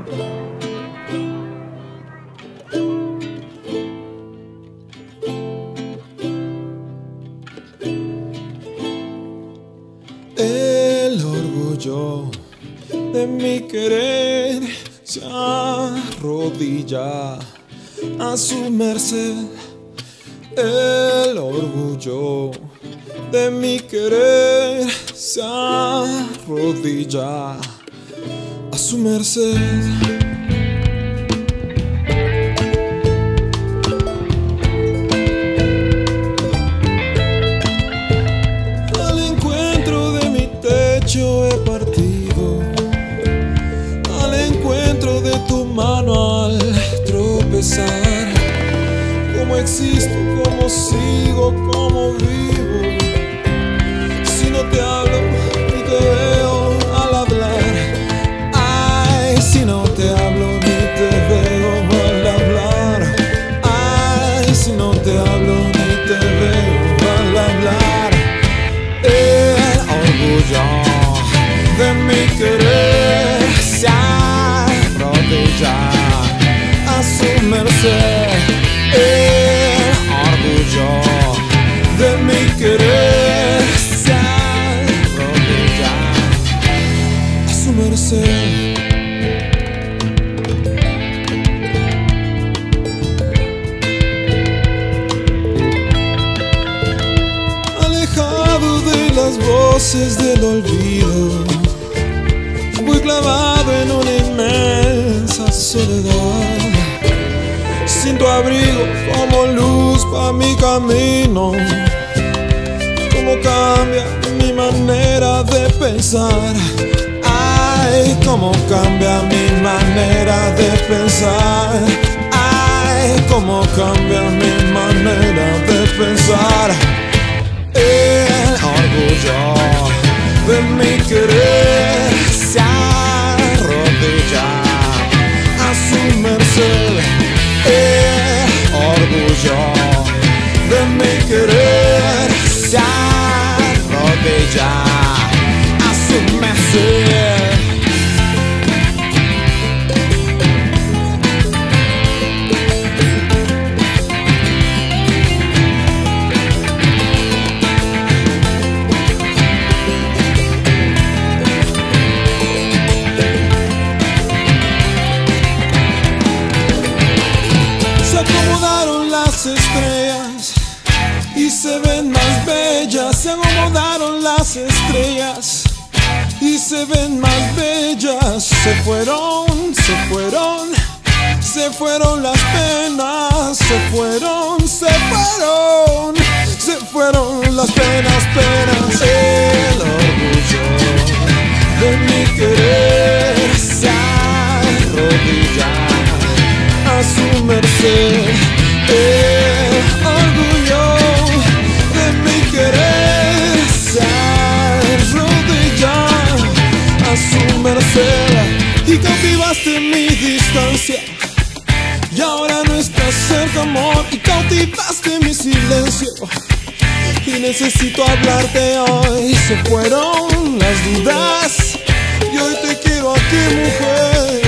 El orgullo de mi querer se arrodilla a su merced. El orgullo de mi querer se arrodilla a su merced. He partido al encuentro de tu mano al tropezar. Cómo existo, cómo sigo, cómo vivo, si no te hablo ni te veo al hablar. Ay, si no te hablo ni te veo al hablar. Ay, si no te hablo ni te veo al hablar. El orgullo de mi querer se arrodilla a su merced. El orgullo de mi querer se arrodilla a su merced. Alejado de las voces del olvido, voy clavado en una inmensa soledad. Sin tu abrigo como luz pa' mi camino. Cómo cambia mi manera de pensar. Ay, cómo cambia mi manera de pensar. Ay, cómo cambia mi manera de pensar. El orgullo de mi querer se arrodilla a su merced. El orgullo de mi querer se arrodilla a su merced. Las estrellas y se ven más bellas. Se acomodaron las estrellas y se ven más bellas. Se fueron, se fueron, se fueron las penas. Se fueron, se fueron, se fueron las penas, penas. El orgullo de mi querer se arrodilla a su merced. El orgullo de mi querer se arrodilla a su merced. Y cautivaste mi distancia y ahora no estás cerca, amor. Y cautivaste mi silencio y necesito hablarte hoy. Se fueron las dudas y hoy te quiero aquí, mujer.